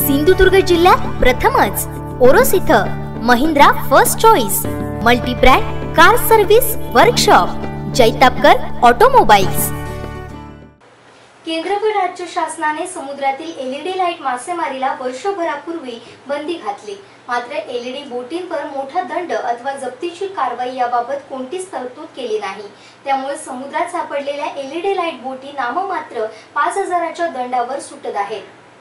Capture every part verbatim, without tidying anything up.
सिंधुदुर्ग जिल्ह्यात प्रथमच ओरोस इथं Mahindra first choice multi brand car service workshop Jaitapkar automobiles. केंद्र व राज्य शासनाने समुद्रातील एलईडी लाईट मासेमारीला वर्षभरापूर्वी बंदी घातली, मात्र एलईडी बोटींवर मोठा दंड अथवा जप्तीची कारवाई याबाबत कोणतीच तरतूद केली नाही। त्यामुळे समुद्रात सापडलेल्या एलईडी लाईट बोटी नाममात्र पाच हजाराच्या दंडावर सुटत आहेत।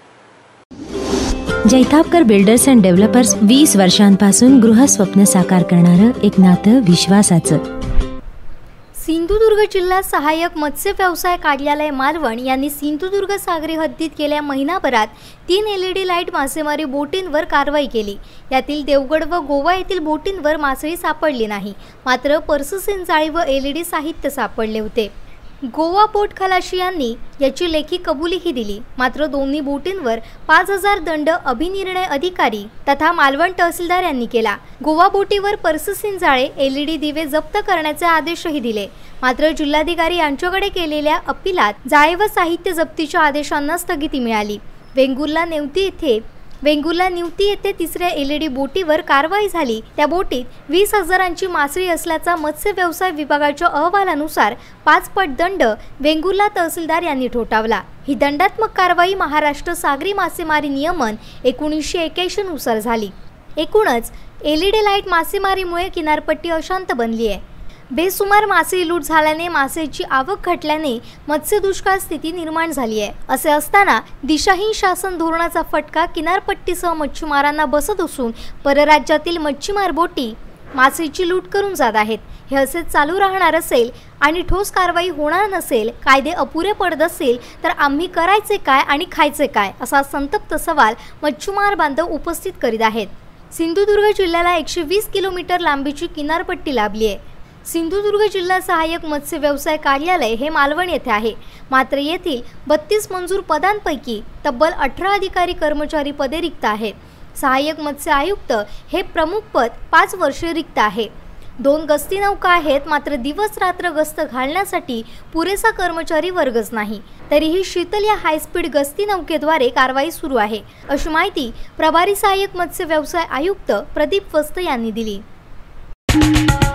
जैतापकर बिल्डर्स अँड डेव्हलपर्स वीस वर्षांपासून गृहस्वप्न साकार करणारं एक नातं विश्वासाचं। सिंधुदुर्ग जिल्हा सहाय्यक मत्स्य व्यवसाय कार्यालय मालवण यांनी सिंधुदुर्ग सागरी हद्दीत गेल्या महिनाभरात तीन एलईडी लाईट मासेमारी बोटींवर कारवाई केली। यातील देवगड व गोवा येथील बोटींवर मासळी सापडली नाही, मात्र पर्ससीन जाळी व एलईडी साहित्य सापडले होते। गोवा बोट खलाशी यांनी याची लेखी कबुलीही दिली, मात्र दोन्ही बोटींवर पाच हजार दंड अभिनिर्णय अधिकारी तथा मालवण तहसीलदार यांनी केला। गोवा बोटीवर पर्ससीन जाळे एलईडी दिवे जप्त करण्याचे आदेशही दिले, मात्र जिल्हाधिकारी यांच्याकडे केलेल्या अपीलात जाळे व साहित्य जप्तीच्या आदेशांना स्थगिती मिळाली। वेंगुर्ला नेवती येथे वेंगुर्ला निवती येथे तिसऱ्या एलईडी बोटीवर कारवाई झाली। त्या बोटीत वीस हजारांची मासळी असल्याचा मत्स्य व्यवसाय विभागाच्या अहवालानुसार पाच पट दंड वेंगुर्ला तहसीलदार यांनी ठोठावला। ही दंडात्मक कारवाई महाराष्ट्र सागरी मासेमारी नियमन एकोणीसशे एक्याऐंशी नुसार झाली। एकूणच एलईडी लाईट मासेमारीमुळे किनारपट्टी अशांत बनली आहे। बेसुमार मासळी लूट झाल्याने मासेची आवक घटल्याने मत्स्य दुष्काळ स्थिती निर्माण झाली आहे। असे असताना दिशाहीन शासन धोरणाचा फटका किनारपट्टीसह मच्छीमारांना बसत असून परराज्यातील मच्छीमार बोटी मासेची लूट करून जात आहेत। हे असे चालू राहणार असेल आणि ठोस कारवाई होणार नसेल, कायदे अपुरे पडत असेल तर आम्ही करायचे काय आणि खायचे काय, असा संतप्त सवाल मच्छीमार बांधव उपस्थित करीत आहेत। सिंधुदुर्ग जिल्ह्याला एकशे वीस किलोमीटर लांबीची किनारपट्टी लाभली आहे। सिंधुदुर्ग जिल्हा सहाय्यक मत्स्य व्यवसाय कार्यालय हे मालवण येथे आहे, मात्र येथील बत्तीस मंजूर पदांपैकी तब्बल अठरा अधिकारी कर्मचारी पदे रिक्त आहेत। सहाय्यक मत्स्य आयुक्त हे प्रमुख पद पाच वर्षे रिक्त आहे। दोन गस्ती नौका आहेत, मात्र दिवस रात्र गस्त घालण्यासाठी पुरेसा कर्मचारी वर्गच नाही। तरीही शीतल या हायस्पीड गस्ती नौकेद्वारे कारवाई सुरू आहे, अशी माहिती प्रभारी सहाय्यक मत्स्य व्यवसाय आयुक्त प्रदीप वस्त यांनी दिली।